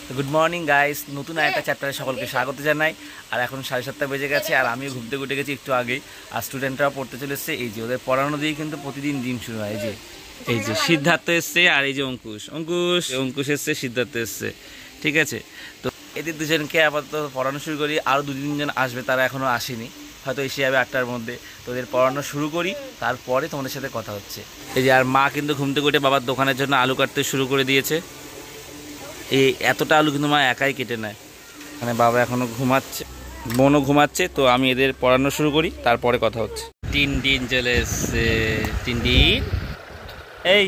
Good morning guys, নতুন একটা চ্যাপ্টারে সকলকে স্বাগত জানাই। আর এখন 7:30 বেজে গেছে আর আমিও ঘুরতে উঠে গেছি একটু আগেই। আর স্টুডেন্টরাও পড়তে চলে এসছে। এই যে ওদের পড়ানো দিয়ে কিন্তু প্রতিদিন জিম শুরু হয়। এই যে সিদ্ধার্থ এসছে আর এই যে অঙ্কুশ এসছে, সিদ্ধার্থ এসছে। ঠিক আছে, তো এদের দুজনকে আপাতত পড়ানো শুরু করি। আরও 2-3 জন আসবে, তারা এখনও আসেনি, হয়তো এসে যাবে 8টার মধ্যে। তো ওদের পড়ানো শুরু করি, তারপরে তোমাদের সাথে কথা হচ্ছে। এই যে আর মা কিন্তু ঘুম থেকে উঠে বাবার দোকানের জন্য আলু কাটতে শুরু করে দিয়েছে। এই এতটা আলু কিন্তু মা একাই কেটে নেয়। মানে বাবা এখনো ঘুমাচ্ছে, বোনও ঘুমাচ্ছে। তো আমি এদের পড়ানো শুরু করি, তারপরে কথা হচ্ছে। টিন চলে এসছে। টিন এই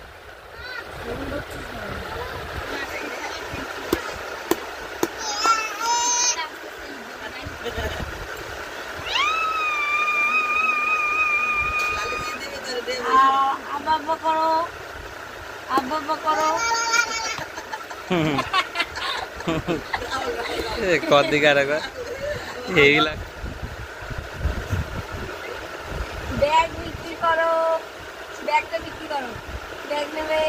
কদিকে হেভি লাগে। ব্যাগ বিক্রি করো, ব্যাগটা বিক্রি করো, ব্যাগ নেবে।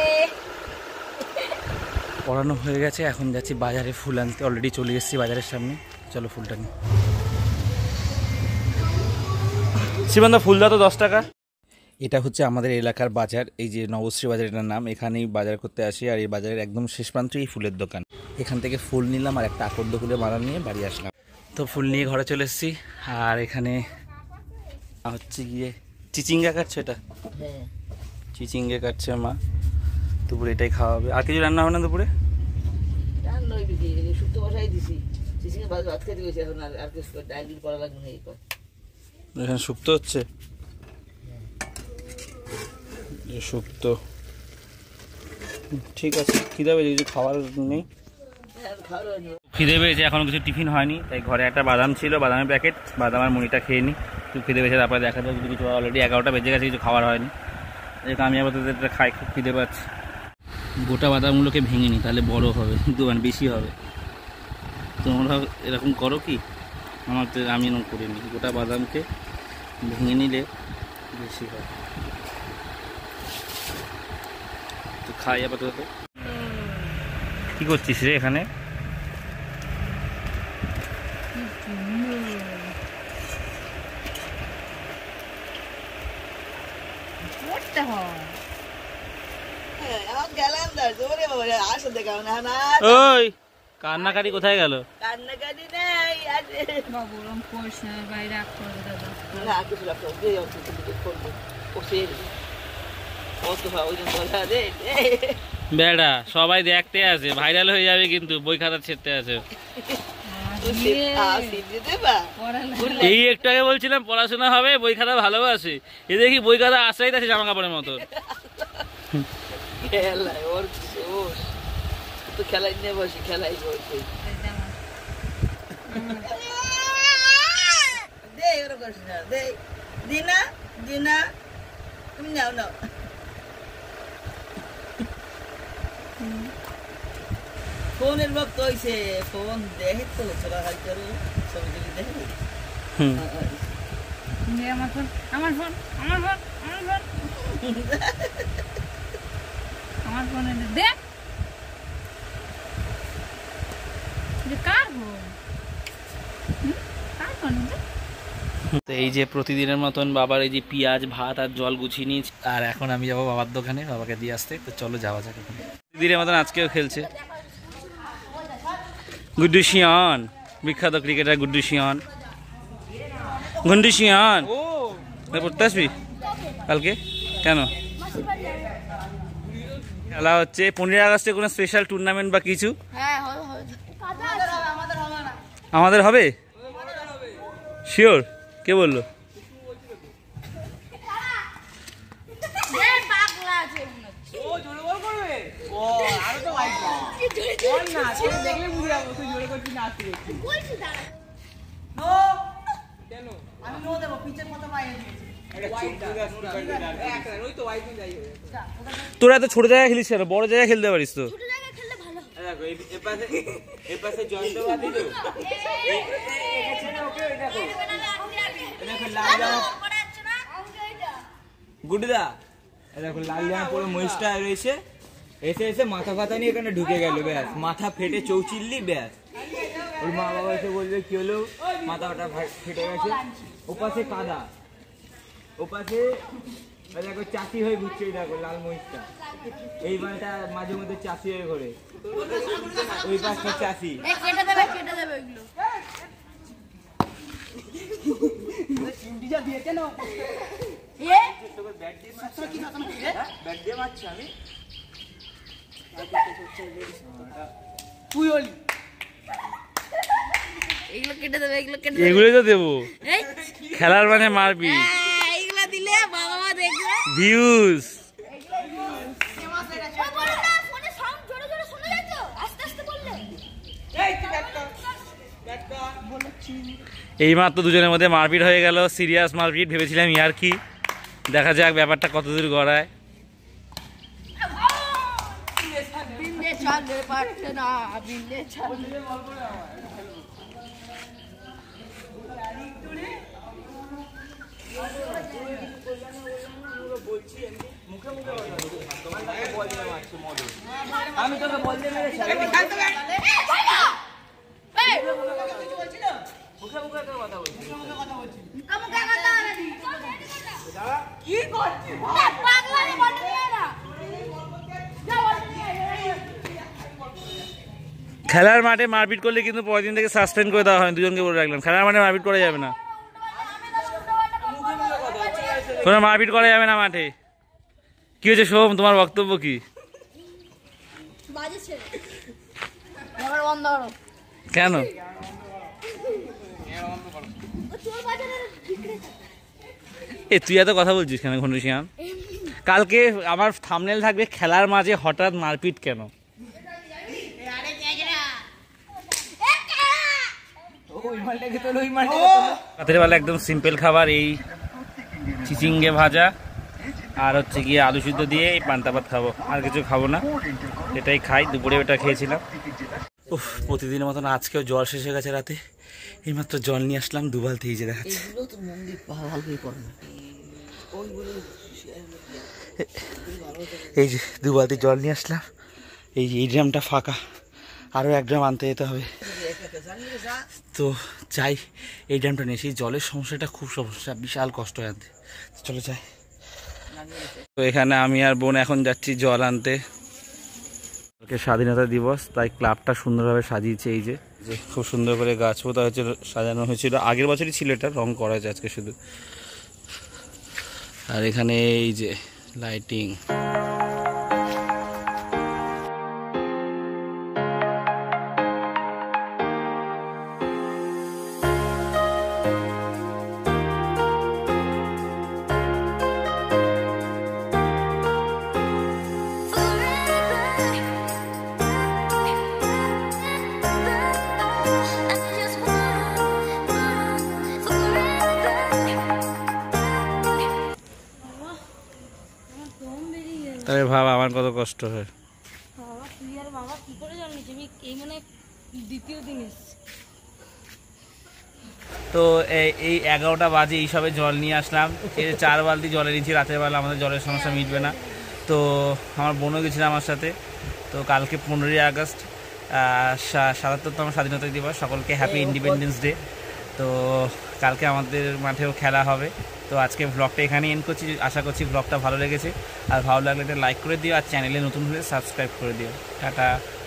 পড়ানো হয়ে গেছে, এখন যাচ্ছি বাজারে ফুল আনতে। অলরেডি চলে এসেছি বাজারের সামনে, চলো ফুলটা নিই। শিবান্দা ফুল দাও তো 10 টাকা। এটা হচ্ছে আমাদের এলাকার বাজার, এই যে নবশ্রী বাজার এটার নাম। এখানেই বাজার করতে আসি। আর এই বাজারের একদম শেষ প্রান্তে এই ফুলের দোকান। এখান থেকে ফুল নিলাম আর একটা আকর্দ ফুলের মালা নিয়ে বাড়ি আসলাম। তো ফুল নিয়ে ঘরে চলে এসেছি। আর এখানে হচ্ছে গিয়ে চিচিঙ্গা কাটছে। এটা চিচিঙ্গা কাটছে মা। দুপুরে এটাই খাওয়া হবে। আর কিছু রান্না হবে না দুপুরে? এখানে শুক্তো হচ্ছে, শুক্তো। ঠিক আছে, খিদে পেয়েছে, কিছু খাবার নেই। খিদে পেয়েছে, এখনো কিছু টিফিন হয়নি। তাই ঘরে একটা বাদাম ছিল, বাদামের প্যাকেট, বাদাম আর মুড়িটা খেয়ে নিই। একটু খিদে পেয়েছে, তারপরে দেখা যাবে যদি কিছু। অলরেডি 11টা বেজে গেছে, কিছু খাবার হয়নি। আমি আবার এটা খাই, খুব খিদে পাচ্ছি। গোটা বাদামগুলোকে ভেঙে নিই, তাহলে বড় হবে, কিন্তু মানে বেশি হবে। তোমরা এরকম করো কি? আমি এরকম করিনি। গোটা বাদামকে ভেঙে নিলে বেশি হয়। তো খাই আপাতত। কি করছিস রে এখানে? ওই কান্নাকাটি কোথায় গেল? কান্নাকাটি নেই, বেড়া সবাই দেখতে আছে, ভাইরাল হয়ে যাবে কিন্তু। বই খাতা ছেড়তে আছে। এই একটু আগে বলছিলাম পড়াশোনা হবে, বই খাতা ভালোবাসে। এ দেখি বই খাতা আশ্রয় আছে জামা কাপড়ের মতো। খেলাই নিয়ে বসি, খেলাই বসি। দিনা তুমি নাও নাও। ফোনের ভক্ত হয়েছে, ফোন দেখে তো চলাহাল করো, ছবি টবি দেখে। আমার ফোন আমার ফোন আমার ফোন আমার ফোন আমার ফোন দেখ। কার ফোন? কার ফোন? তো এই যে প্রতিদিনের মতন বাবার এই যে পেঁয়াজ, ভাত আর জল গুছিয়ে নিয়েছি। আর এখন আমি যাবো বাবার দোকানে বাবাকে দিয়ে আসতে। তো চলো যাওয়া যাক। প্রতিদিনের মতন আজকেও খেলছে গুড্ডু শিয়ান, বিখ্যাত ক্রিকেটার গুড্ডু শিয়ান। গুন্ডু শিয়ান পড়তে আসবি কালকে? কেন? খেলা হচ্ছে 15 আগস্টে কোনো স্পেশাল টুর্নামেন্ট বা কিছু? আমাদের হবে শিওর? কে বললো? তোরা এত ছোট জায়গায় খেলিস কেন? বড় জায়গায় খেলতে পারিস তো। গুড্ডুদা দেখো লাল জামা পরে মহিষটা রয়েছে, এসে এসে মাথা ফাতা নিয়ে এখানে ঢুকে গেল, ব্যাস মাথা ফেটে চৌচিল্লি, ব্যাস ওর মা বাবা এসে বলবে কি হলো, মাথাটা ফেটে গেছে। ওপাশে কাদা, ওপাশে দেখো চাষি হয়ে ঘুরছে, দেখো লাল মহিষটা, এই বাড়িটা মাঝে মধ্যে চাষি হয়ে ঘোরে, ওই পাশটা চাষি। এগুলোই তো দেবো, খেলার মানে মারবি, ভিউজ। এই মাত্র দুজনের মধ্যে মারপিট হয়ে গেল, সিরিয়াস মারপিট। ভেবেছিলাম ইয়ার কি, দেখা যাক ব্যাপারটা কতদূর গড়ায়। আমি তোকে বলতে মেরেছি, খেলার মাঠে মারপিট করলে কিন্তু পরের দিন থেকে সাসপেন্ড করে দেওয়া হয়, দুজনকে বলে রাখলাম। খেলার মাঠে মারপিট করা যাবে না, কোনো মারপিট করা যাবে না মাঠে। কি হয়েছে সোম, তোমার বক্তব্য কি? কেন? তুই এত কথা বলছিস কেন ঘনশ্যাম? কালকে আমার থাম্বনেল থাকবে খেলার মাঝে হঠাৎ মারপিট কেন। রাতের বেলা একদম সিম্পল খাবার, এই চিচিঙ্গে ভাজা আর হচ্ছে গিয়ে আলু সিদ্ধ দিয়ে এই পান্তা ভাত খাবো, আর কিছু খাবো না, এটাই খাই। দুপুরে ওটা খেয়েছিলাম। উফ, প্রতিদিনের মতন আজকেও জল শেষ হয়ে গেছে রাতে। এইমাত্র জল নিয়ে আসলাম 2 বালতি, এই যে দেখাচ্ছে। এই যে 2 বালতি জল নিয়ে আসলাম, এই যে এই ড্রামটা ফাঁকা, আরও 1 ড্রাম আনতে যেতে হবে। তো চাই এই ড্রামটা নিয়ে, সেই জলের সমস্যাটা খুব সমস্যা, বিশাল কষ্ট হয় আনতে। চলো যাই। তো এখানে আমি আর বোন এখন যাচ্ছি জল আনতে। কালকে স্বাধীনতা দিবস, তাই ক্লাবটা সুন্দরভাবে সাজিয়েছে। এই যে খুব সুন্দর করে গাছ পোতা হয়েছিল, সাজানো হয়েছিল। আগের বছরই ছিল এটা, রং করা হয়েছে আজকে শুধু। আর এখানে এই যে লাইটিং। তাহলে ভাব আমার কত কষ্ট হয়। তো এই 11টা বাজে এইসবে জল নিয়ে আসলাম। 4 বালতি জলে নিচ্ছি, রাতের বেলা আমাদের জলের সমস্যা মিটবে না। তো আমার বোনও গেছিল আমার সাথে। তো কালকে 15ই আগস্ট, 77তম স্বাধীনতা দিবস। সকলকে হ্যাপি ইন্ডিপেন্ডেন্স ডে। তো কালকে আমাদের মাঠেও খেলা হবে। তো আজকে ব্লগটা এখানে এন্ড করছি। আশা করছি ব্লগটা ভালো লেগেছে, আর ভালো লাগলে একটা লাইক করে দিও, আর চ্যানেলে নতুন হলে সাবস্ক্রাইব করে দিও। টাটা।